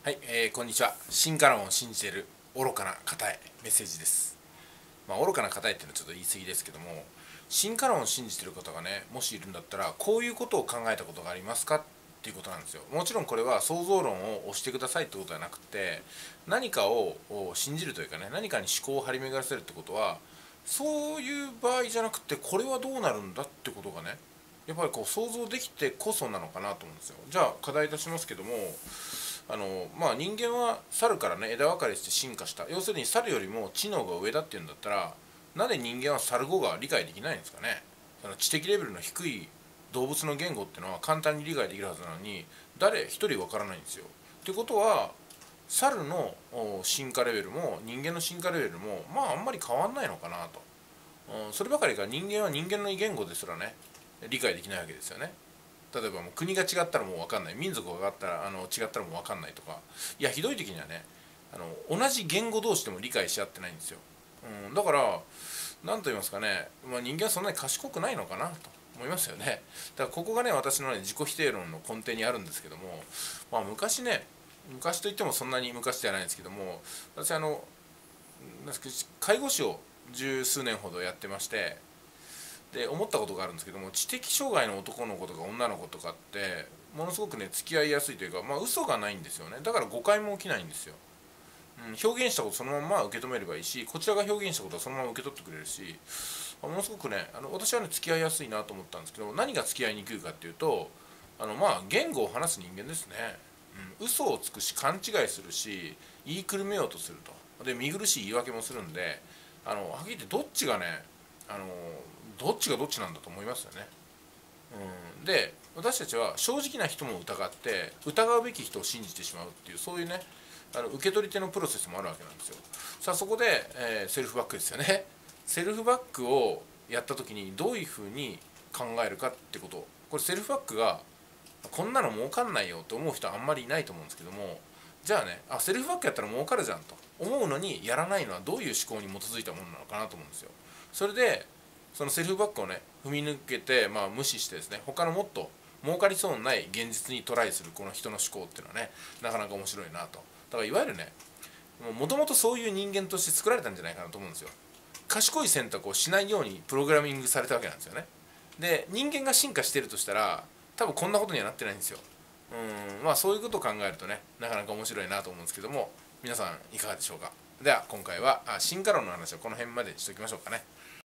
はい、こんにちは。進化論を信じている愚かな方へメッセージです。愚かな方へっていうのはちょっと言い過ぎですけども、進化論を信じている方がね、もしいるんだったら、こういうことを考えたことがありますかっていうことなんですよ。もちろんこれは想像論を押してくださいってことではなくて、何かを信じるというかね、何かに思考を張り巡らせるってことは、そういう場合じゃなくて、これはどうなるんだってことがね、やっぱりこう想像できてこそなのかなと思うんですよ。じゃあ課題出しますけども、人間は猿からね枝分かれして進化した。要するに猿よりも知能が上だっていうんだったら、なぜ人間は猿語が理解できないんですかね。その知的レベルの低い動物の言語っていうのは簡単に理解できるはずなのに、誰一人分からないんですよ。ってことは猿の進化レベルも人間の進化レベルもあんまり変わんないのかなと。そればかりか人間は人間の言語ですらね理解できないわけですよね。例えばもう国が違ったらもう分かんない、民族が違ったらもう分かんないとか、いやひどい時にはね同じ言語同士でも理解し合ってないんですよ。だから何と言いますかね、人間はそんなに賢くないのかなと思いますよね。だからここがね私のね自己否定論の根底にあるんですけども、昔ね、昔といってもそんなに昔ではないんですけども、私介護士を十数年ほどやってまして、で思ったことがあるんですけども、知的障害の男の子とか女の子とかってものすごくね付き合いやすいというか、嘘がないんですよね。だから誤解も起きないんですよ。表現したことそのまま受け止めればいいし、こちらが表現したことはそのまま受け取ってくれるし、ものすごくね私はね付き合いやすいなと思ったんですけど、何が付き合いにくいかっていうと、言語を話す人間ですね。嘘をつくし勘違いするし言いくるめようとすると。で見苦しい言い訳もするんで、はっきり言ってどっちがねあのどっちがどっちなんだと思いますよね。で私たちは正直な人も疑って疑うべき人を信じてしまうっていう、そういうね受け取り手のプロセスもあるわけなんですよ。さあそこで、セルフバックですよね。セルフバックをやった時にどういうふうに考えるかってこと、これセルフバックがこんなの儲かんないよと思う人はあんまりいないと思うんですけども、じゃあねセルフバックやったら儲かるじゃんと思うのにやらないのはどういう思考に基づいたものなのかなと思うんですよ。それでそのセルフバックをね踏み抜けて、無視してですね、他のもっと儲かりそうにない現実にトライするこの人の思考っていうのはね、なかなか面白いなと。だからいわゆるね、もともとそういう人間として作られたんじゃないかなと思うんですよ。賢い選択をしないようにプログラミングされたわけなんですよね。で人間が進化してるとしたら多分こんなことにはなってないんですよ。そういうことを考えるとね、なかなか面白いなと思うんですけども、皆さんいかがでしょうか。では今回は進化論の話はこの辺までにしておきましょうかね。